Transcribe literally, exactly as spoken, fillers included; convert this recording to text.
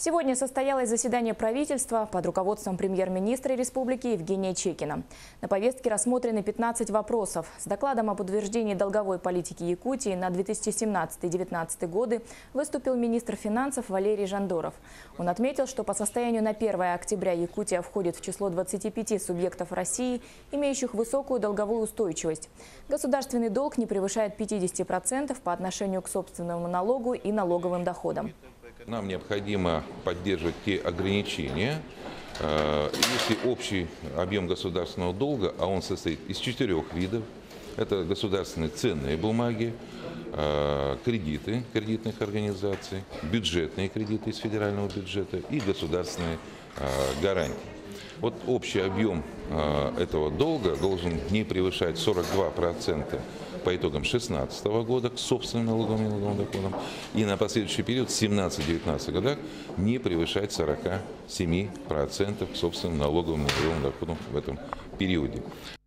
Сегодня состоялось заседание правительства под руководством премьер-министра республики Евгения Чекина. На повестке рассмотрены пятнадцать вопросов. С докладом об утверждении долговой политики Якутии на две тысячи семнадцатый — две тысячи девятнадцатый годы выступил министр финансов Валерий Жандоров. Он отметил, что по состоянию на первое октября Якутия входит в число двадцати пяти субъектов России, имеющих высокую долговую устойчивость. Государственный долг не превышает пятидесяти процентов по отношению к собственному налогу и налоговым доходам. Нам необходимо поддерживать те ограничения, если общий объем государственного долга, а он состоит из четырех видов, это государственные ценные бумаги, кредиты кредитных организаций, бюджетные кредиты из федерального бюджета и государственные гарантии. Вот общий объем этого долга должен не превышать сорок два процента по итогам две тысячи шестнадцатого года к собственным налоговым и налоговым доходам и на последующий период в две тысячи семнадцатом — две тысячи девятнадцатом годах не превышать сорока семи процентов к собственным налоговым и налоговым доходам в этом периоде.